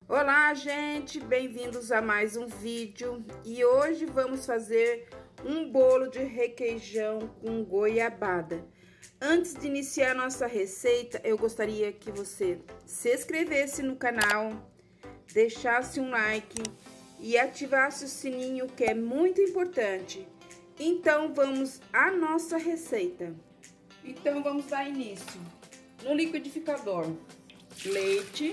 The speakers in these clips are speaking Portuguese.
Olá, gente, bem-vindos a mais um vídeo. E hoje vamos fazer um bolo de requeijão com goiabada. Antes de iniciar nossa receita, eu gostaria que você se inscrevesse no canal, deixasse um like e ativasse o sininho, que é muito importante. Então, vamos à nossa receita. Então, vamos dar início. No liquidificador, leite,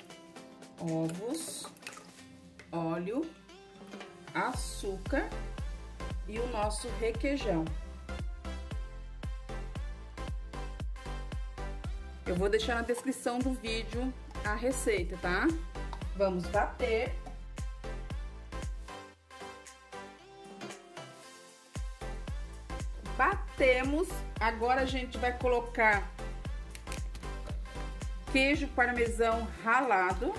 ovos, óleo, açúcar e o nosso requeijão. Eu vou deixar na descrição do vídeo a receita, tá? Vamos bater. Batemos. Agora a gente vai colocar queijo parmesão ralado.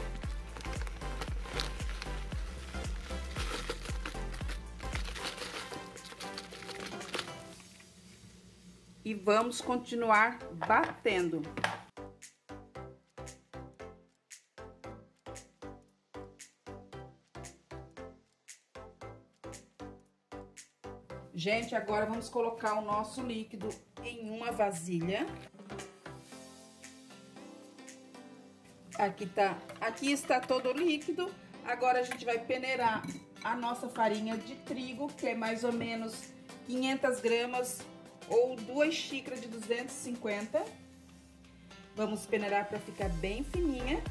E vamos continuar batendo. Gente, agora vamos colocar o nosso líquido em uma vasilha. Aqui está todo o líquido. Agora a gente vai peneirar a nossa farinha de trigo, que é mais ou menos 500 gramas ou 2 xícaras de 250. Vamos peneirar para ficar bem fininha.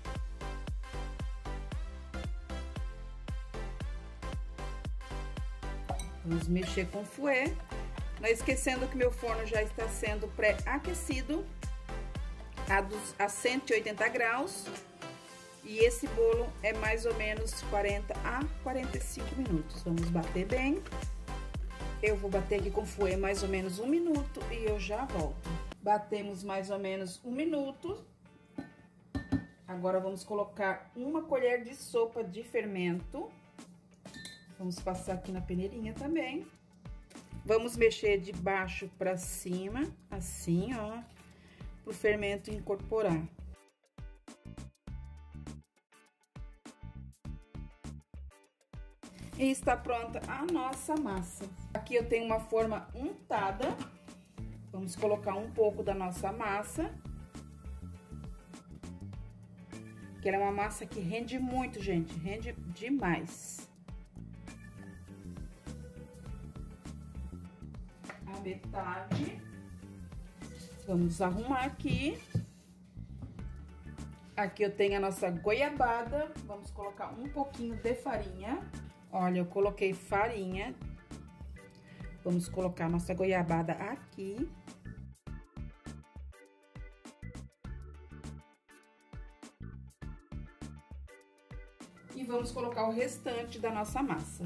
Vamos mexer com o fouet. Não esquecendo que meu forno já está sendo pré-aquecido a 180 graus. E esse bolo é mais ou menos 40 a 45 minutos. Vamos bater bem. Eu vou bater aqui com o fouet mais ou menos 1 minuto e eu já volto. Batemos mais ou menos 1 minuto. Agora vamos colocar 1 colher de sopa de fermento. Vamos passar aqui na peneirinha também. Vamos mexer de baixo para cima, assim, ó, pro fermento incorporar. E está pronta a nossa massa. Aqui eu tenho uma forma untada. Vamos colocar um pouco da nossa massa. Que ela é uma massa que rende muito, gente. Rende demais. A metade. Vamos arrumar aqui. Aqui eu tenho a nossa goiabada. Vamos colocar um pouquinho de farinha. Olha, eu coloquei farinha. Vamos colocar nossa goiabada aqui. E vamos colocar o restante da nossa massa.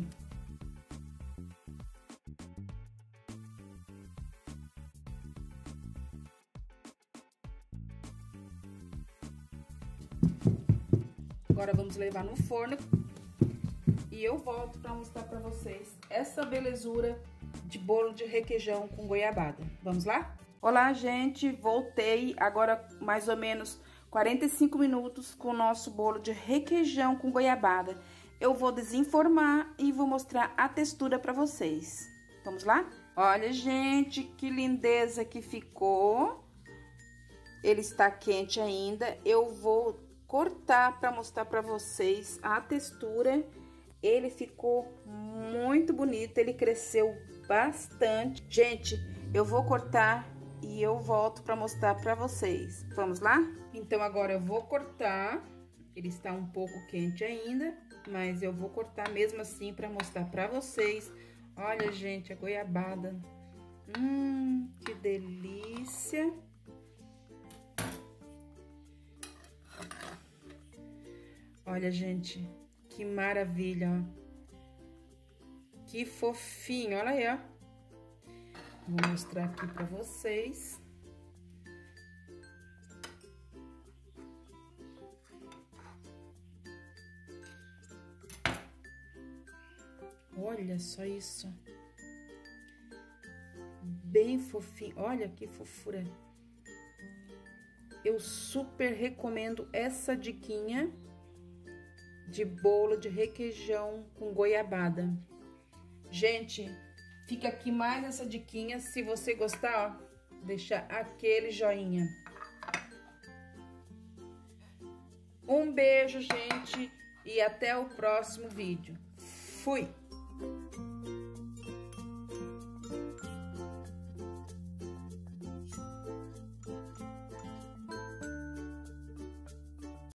Agora vamos levar no forno. E eu volto para mostrar para vocês essa belezura de bolo de requeijão com goiabada. Vamos lá? Olá, gente, voltei agora mais ou menos 45 minutos com o nosso bolo de requeijão com goiabada. Eu vou desenformar e vou mostrar a textura para vocês. Vamos lá? Olha, gente, que lindeza que ficou. Ele está quente ainda. Eu vou cortar para mostrar para vocês a textura. Ele ficou muito bonito, ele cresceu bastante. Gente, eu vou cortar e eu volto para mostrar para vocês. Vamos lá? Então, agora eu vou cortar. Ele está um pouco quente ainda, mas eu vou cortar mesmo assim para mostrar para vocês. Olha, gente, a goiabada. Que delícia! Olha, gente, que maravilha, ó. Que fofinho, olha aí, ó. Vou mostrar aqui pra vocês. Olha só isso. Bem fofinho, olha que fofura. Eu super recomendo essa diquinha. de bolo de requeijão com goiabada. Gente, fica aqui mais essa diquinha. Se você gostar, ó, deixa aquele joinha. Um beijo, gente, e até o próximo vídeo. Fui!